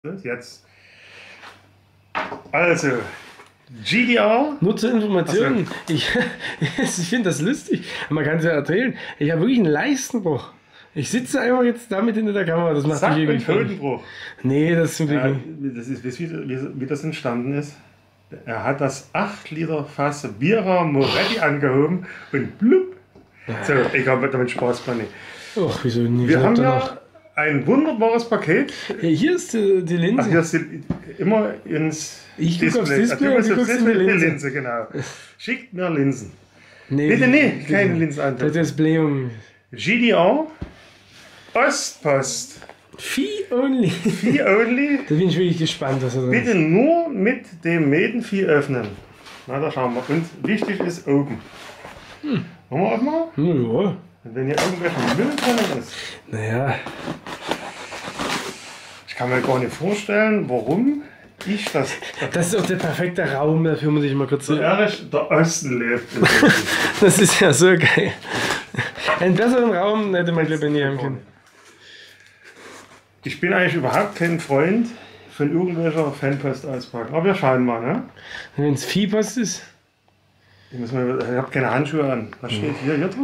Jetzt. Also, GDR. Nur zur Information, ich finde das lustig, man kann es ja erzählen, ich habe wirklich einen Leistenbruch. Ich sitze einfach jetzt damit hinter der Kamera, das macht Sack mich und Hodenbruch. Nee, das ist zum Glück Ja, nicht. das ist, wie das entstanden ist. Er hat das 8 Liter Fass Bira Moretti angehoben und blub. So, ich habe damit Spaß dran. Ach, wieso nicht? Wir haben ja ein wunderbares Paket. Hey, hier ist die Linse. Ach, hier ist immer ins Ich gucke aufs Display du und du guckst guckst in die die Linse. Linse, genau. Schickt mir Linsen. Nee, Bitte nicht, keine Linsen an. Das Display GDR Ostpost. Fee only. Fee only. Da bin ich wirklich gespannt, was er da Bitte nur mit dem Medenvieh öffnen. Na, da schauen wir. Und wichtig ist oben. Wollen wir aufmachen? Ja. Und wenn hier irgendwelche Müll drin ist. Naja. Ich kann mir gar nicht vorstellen, warum ich das. Das ist auch der perfekte Raum, dafür muss ich mal kurz So ehrlich, der Osten lebt. Das ist ja so geil. Einen besseren Raum hätte man glaube ich nie haben können. Ich bin eigentlich überhaupt kein Freund von irgendwelcher Fanpost auspacken. Aber wir schauen mal, ne? Wenn es Viehpost ist. Ich habe keine Handschuhe an. Was steht hier drauf?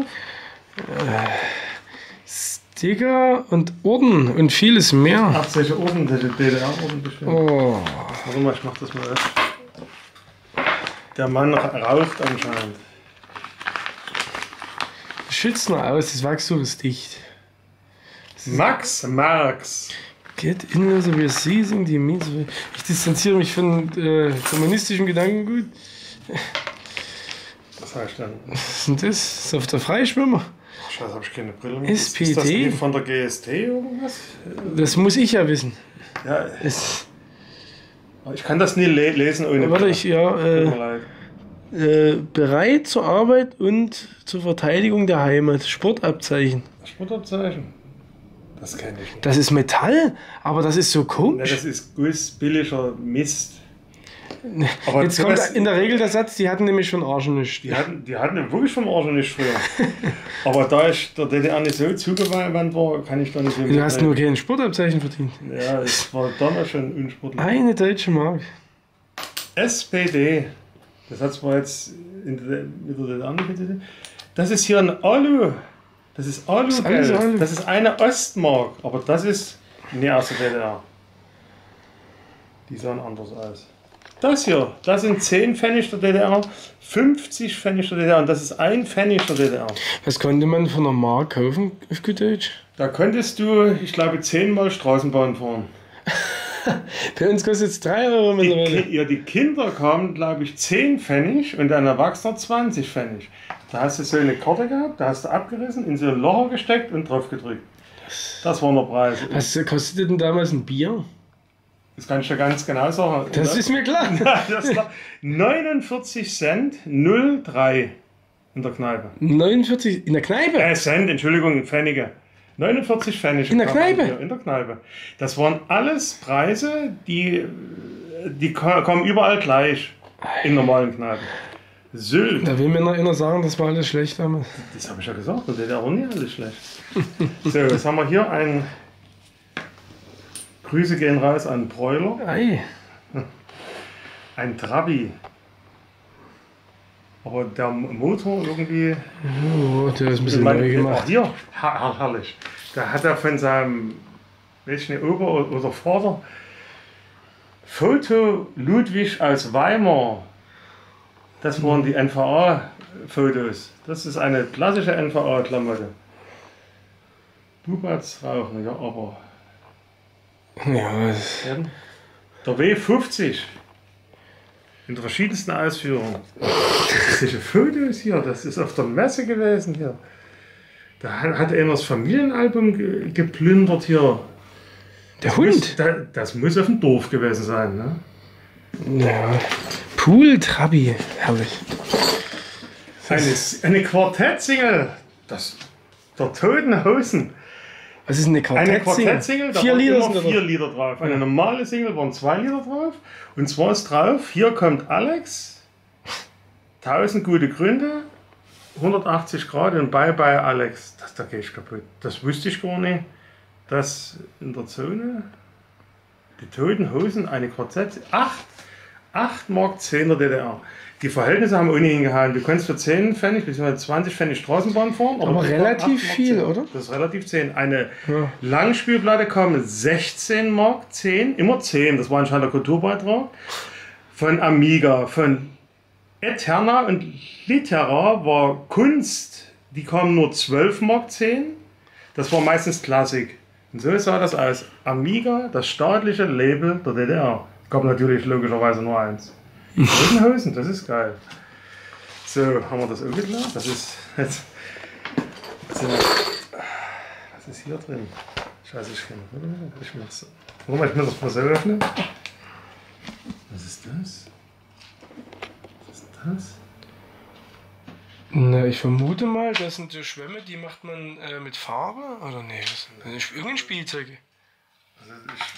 Sticker und Orden und vieles mehr. Ach, solche Orden, solche DDR-Orden bestimmt. Oh. Warte mal, ich mach das mal erst. Der Mann raucht anscheinend. Schützt nur aus, das Wachstuch ist dicht. Max Marx. Get in the receiving the means. Ich distanziere mich von kommunistischem Gedankengut. Was heißt denn? Was ist denn das? Ist auf der Freischwimmer? Scheiße, habe ich keine Brille mehr. SPD? Ist das die von der GST irgendwas? Das muss ich ja wissen. Ja, Es, ich kann das nie lesen ohne warte, Brille. ich, ja. Tut mir leid. Bereit zur Arbeit und zur Verteidigung der Heimat. Sportabzeichen. Sportabzeichen? Das kenne ich nicht. Das ist Metall, aber das ist so Ne, komisch. das ist Guss, billiger Mist. Aber Jetzt kommt in der Regel der Satz, die hatten nämlich schon Arsch nicht. Die hatten wirklich vom Arsch nicht früher. Aber da ich der DDR nicht so zugewandt war, kann ich da nicht so Du hast nur kein Sportabzeichen verdient. Ja, es war damals schon unsportlich. Eine deutsche Mark. SPD. Das hat zwar jetzt mit der DDR nicht getan. Das ist hier ein Alu. Das ist alles Alu-Geld. Alu. Das ist eine Ostmark. Aber das ist nie aus der DDR. Die sahen anders aus. Das hier, das sind 10 Pfennig der DDR, 50 Pfennig der DDR und das ist 1 Pfennig der DDR. Was konnte man von einer Mark kaufen, auf gut Deutsch? Da könntest du, ich glaube, 10-mal Straßenbahn fahren. Bei uns kostet es 3 Euro mittlerweile. Die Kinder kamen, glaube ich, 10 Pfennig und ein Erwachsener 20 Pfennig. Da hast du so eine Karte gehabt, da hast du abgerissen, in so ein Loch gesteckt und drauf gedrückt. Das waren der Preis. Was kostete denn damals ein Bier? Das kann ich dir ganz genau sagen. Das ist mir klar. Das war 49 Cent 03 in der Kneipe. 49 in der Kneipe? Cent, Entschuldigung, Pfennige. 49 Pfennig. In der Kneipe? In der Kneipe. Das waren alles Preise, die kommen überall gleich in normalen Kneipen. Sylt. Da will mir noch einer sagen, das war alles schlecht damals. Das habe ich ja gesagt, das ist auch nicht alles schlecht. So, jetzt haben wir hier ein. Grüße gehen raus an Broiler. Ei. Ein Trabi. Aber der Motor irgendwie. Oh, der ist ein bisschen neu gemacht. Ach, hier, herrlich. Da hat er von seinem, weiß ich nicht, Ober- oder Vater, Foto Ludwig aus Weimar. Das waren die NVA-Fotos. Das ist eine klassische NVA-Klamotte. Bubatz rauchen, ja, aber. Ja, Der W50. In der verschiedensten Ausführungen. Diese Fotos hier, das ist auf der Messe gewesen hier. Da hat einer das Familienalbum geplündert hier. der Hund. Das muss auf dem Dorf gewesen sein, ne? Ja. Pool Trabi. Herrlich. Eine Quartett-Single. Der Toten Hosen. Was ist eine Eine Quartett-Single? Quartett-Single, da 4 waren Lieder immer sind da 4 drauf. Lieder drauf. Eine normale Single waren 2 Lieder drauf. Und zwar ist drauf, hier kommt Alex, 1000 gute Gründe, 180 Grad und Bye Bye Alex. Da gehe ich kaputt. Das wusste ich gar nicht, dass in der Zone Die Toten Hosen, eine KZ, 8 Mark 10 der DDR. Die Verhältnisse haben ohnehin gehalten. Du kannst für 10 Pfennig bzw. 20 Pfennig Straßenbahn fahren. Aber relativ viel, oder? Das ist relativ 10. Eine Langspielplatte kam mit 16 Mark 10, immer 10, das war anscheinend der Kulturbeitrag. Von Amiga, von Eterna und Litera war Kunst, die kamen nur 12 Mark 10. Das war meistens Klassik. Und so sah das aus. Amiga, das staatliche Label der DDR. Gab natürlich logischerweise nur eins. Toten Hosen, das ist geil. So, haben wir das auch gelernt? Das ist jetzt. Was ist hier drin? Scheiße, ich kann. Ich muss das mal so öffnen. Was ist das? Was ist das? Na, ich vermute mal, das sind so Schwämme, die macht man mit Farbe? Oder nee, das ist irgendein Spielzeug. Also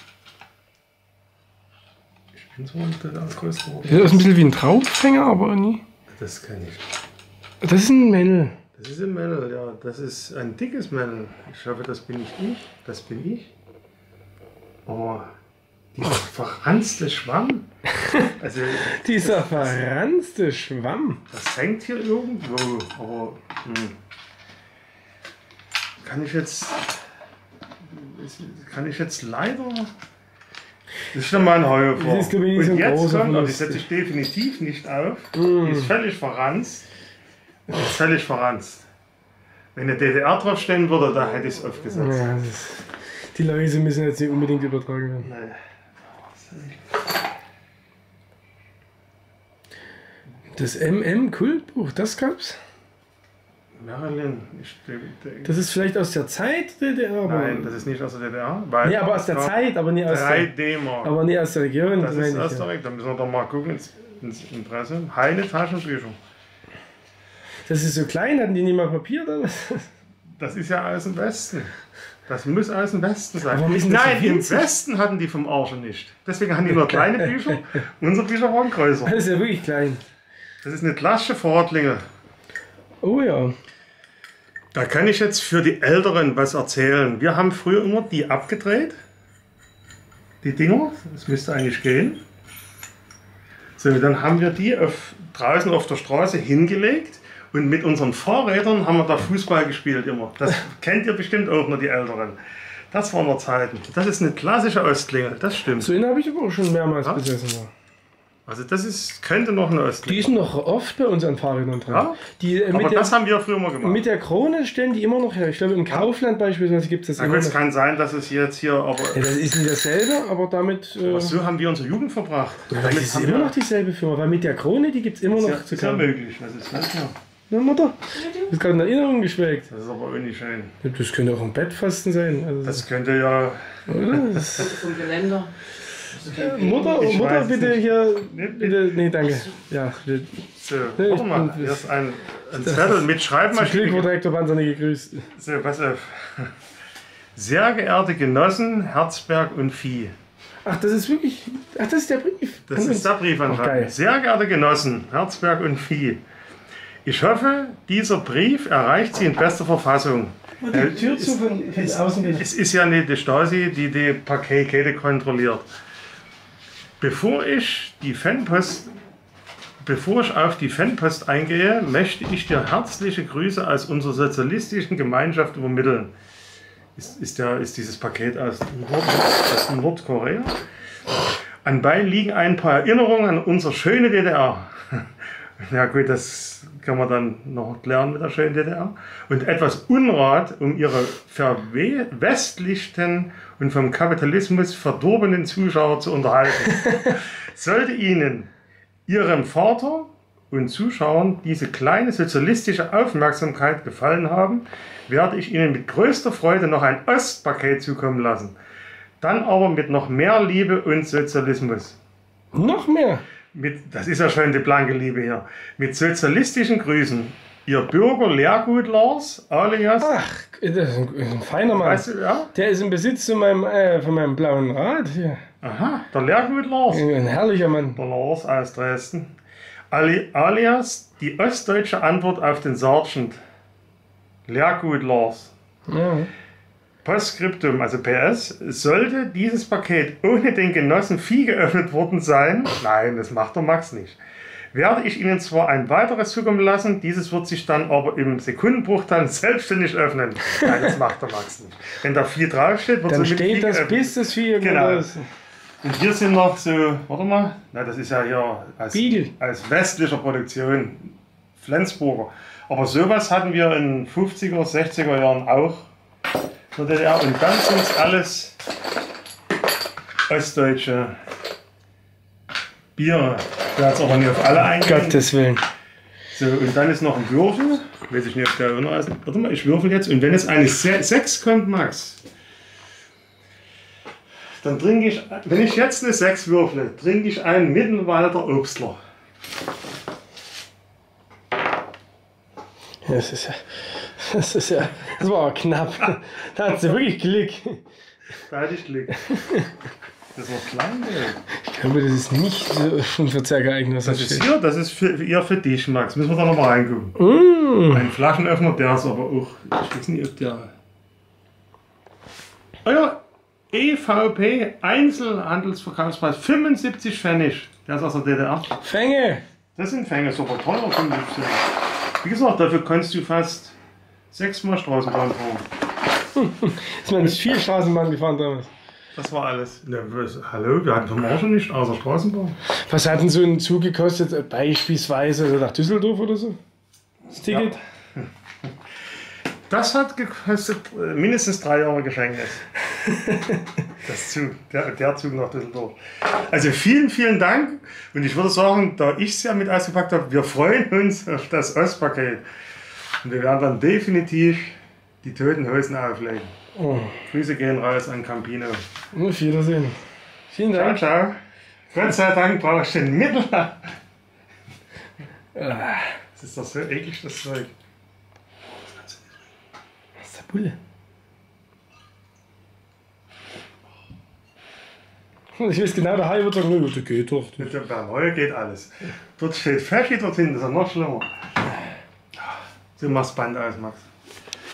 ich bin so ein größer. Das ist ein bisschen wie ein Traubfänger, aber nie. Das kann ich. Das ist ein Männl. Das ist ein Männl, ja. Das ist ein dickes Männl. Ich hoffe, das bin nicht ich. Das bin ich. Aber dieser verranzte Schwamm. Also, Dieser verranzte Schwamm. das hängt hier irgendwo. Aber kann ich jetzt leider. Das ist schon mal ein Heuer vor. Das ist, glaube ich, nicht so Und ein jetzt großer kommt, aber die Verlust. setze ich definitiv nicht auf. Die ist völlig verranzt. Die ist völlig verranzt. Wenn eine DDR draufstehen würde, da hätte ich es aufgesetzt. Ja, die Läuse müssen jetzt nicht unbedingt übertragen werden. Nee. Das MM-Kultbuch, das gab's? Marilyn, Das ist vielleicht aus der Zeit DDR, aber. nein, das ist nicht aus der DDR. Weil Nee, aber aus der Zeit, aber nie aus 3 der, D-Mark. aber nie aus der Region. Das meine ist ich, aus ja. der Region. Da müssen wir doch mal gucken ins Impressum. Heine Taschenbücher. Das ist so klein, hatten die nicht mal Papier oder was? Das ist ja aus dem Westen. Das muss aus dem Westen sein. Warum ist denn das Nein, so im winzig? Westen hatten die vom Arsch nicht. Deswegen haben die nur kleine Bücher. Unsere Bücher waren größer. Das ist ja wirklich klein. Das ist eine Klasse Vorortlinge. Oh ja. Da kann ich jetzt für die Älteren was erzählen. Wir haben früher immer die abgedreht. Die Dinger. Das müsste eigentlich gehen. So, dann haben wir die draußen auf der Straße hingelegt. Und mit unseren Fahrrädern haben wir da Fußball gespielt immer. Das kennt ihr bestimmt auch noch, die Älteren. Das waren noch Zeiten. Das ist eine klassische Ostklingel, das stimmt. So einen habe ich aber auch schon mehrmals besessen. Ja. Also das könnte noch eine Die Ostklingel. ist noch oft bei uns an Fahrrädern dran. Ja? Die, Aber das haben wir früher mal gemacht. mit der Krone stellen die immer noch her. Ich glaube, im Kaufland beispielsweise gibt es das Na immer gut, es noch. kann sein, dass es jetzt hier, aber Ja, das ist nicht dasselbe, aber damit. so haben wir unsere Jugend verbracht. das ist haben immer wir- noch dieselbe Firma, weil mit der Krone, die gibt es immer ist noch ja, zu ist ja kaufen. möglich. Was ist das hier? Na, Mutter, du hast gerade in Erinnerung geschwelgt. Das ist aber auch nicht schön. Das könnte auch ein Bettpfosten sein. Also, Das könnte ja. oder? Das, Vom Geländer. Mutter, Ich Mutter weiß bitte nicht. hier. Nee, Bitte, nee, danke. Ja, bitte. So, Nee, warte mal. ich bin- Hier ist ein Zettel mit Zum Glück Schreibmaschine. wurde Rektor Panzer nicht gegrüßt. So, pass auf. Sehr geehrte Genossen, Herzberg und Vieh. Ach, das ist wirklich. Ach, das ist der Brief. Das ist der Brief Ach, geil. an Sehr geehrte Genossen, Herzberg und Vieh. Ich hoffe, dieser Brief erreicht Sie in bester Verfassung. Die Tür zu von außen geht. Es ist ja nicht die Stasi, die die Pakete kontrolliert. Bevor ich auf die Fanpost eingehe, möchte ich dir herzliche Grüße aus unserer sozialistischen Gemeinschaft übermitteln. Ist dieses Paket aus Nordkorea? Anbei liegen ein paar Erinnerungen an unsere schöne DDR. Ja gut, das kann man dann noch lernen mit der schönen DDR. Und etwas Unrat, um ihre verwestlichten und vom Kapitalismus verdorbenen Zuschauer zu unterhalten. Sollte Ihnen, Ihrem Vater und Zuschauern diese kleine sozialistische Aufmerksamkeit gefallen haben, werde ich Ihnen mit größter Freude noch ein Ostpaket zukommen lassen. Dann aber mit noch mehr Liebe und Sozialismus. Noch mehr. Das ist ja schon die blanke Liebe hier. Mit sozialistischen Grüßen. Ihr Bürger Lehrgut Lars, alias. Ach, das ist ein feiner Mann. Weißt du, ja? Der ist im Besitz von meinem blauen Rad hier. Aha, der Lehrgut Lars. Ein herrlicher Mann. Der Lars aus Dresden. Alias die ostdeutsche Antwort auf den Sergeant. Lehrgut Lars. Ja. Postskriptum, also PS, sollte dieses Paket ohne den Genossen Vieh geöffnet worden sein, nein, das macht der Max nicht, werde ich Ihnen zwar ein weiteres zukommen lassen, dieses wird sich dann aber im Sekundenbruchteil selbstständig öffnen. Nein, das macht der Max nicht. Wenn da Vieh draufsteht, wird Dann so mit steht Vieh das, geöffnet. bis das Vieh irgendwo Genau. ist. Und hier sind noch so, warte mal, na, das ist ja hier Beagle. als westlicher Produktion, Flensburger. Aber sowas hatten wir in 50er, 60er Jahren auch in der DDR. Und dann sind es alles ostdeutsche Biere. Ich werde jetzt aber nicht auf alle eingehen. Gottes Willen. So, und dann ist noch ein Würfel. Weiß ich nicht, ob der noch ist. Warte mal, ich würfel jetzt. Und wenn jetzt eine 6 kommt, Max, dann trinke ich, wenn ich jetzt eine 6 würfle, trinke ich einen Mittenwalder Obstler. Das war knapp. Da hat sie wirklich Glück. Da hatte ich Glück. Das war klein, ey. Ich glaube, das ist nicht so schon für sehr geeignet, was Das ist hier, das ist eher für dich, Max. Müssen wir da nochmal reingucken. Ein Flaschenöffner, der ist aber auch, ich weiß nicht, ob der... Oh ja, EVP Einzelhandelsverkaufspreis 75 Pfennig. Der ist aus der DDR. Fänge! Das sind Fänge, super teuer, 75 Pfennig. Wie gesagt, dafür kannst du fast 6-mal Straßenbahn fahren. Ist man nicht viel Straßenbahn gefahren damals? Das war alles. Ja, hallo, wir hatten vom Arsch nicht außer Straßenbahn. Was hat denn so ein Zug gekostet? Beispielsweise nach Düsseldorf oder so? Das Ticket? Ja. Das hat gekostet mindestens 3 Jahre Gefängnis. Das Zug, der Zug nach Düsseldorf. Also vielen, vielen Dank. Und ich würde sagen, da ich es ja mit ausgepackt habe, wir freuen uns auf das Ostpaket. Und wir werden dann definitiv die Toten Hosen auflegen. Oh. Grüße gehen raus an Campino. Auf Wiedersehen. Vielen Ciao, Dank. ciao. Gott sei Dank brauche ich den Mittel. Das ist doch so eklig, das Zeug. Was ist der Bulle? Ich weiß genau, der Hai wird sagen, das geht doch. Mit dem Bernheuer geht alles. Dort steht Feschi dort hinten, das ist ja noch schlimmer. So machst Band aus, Max.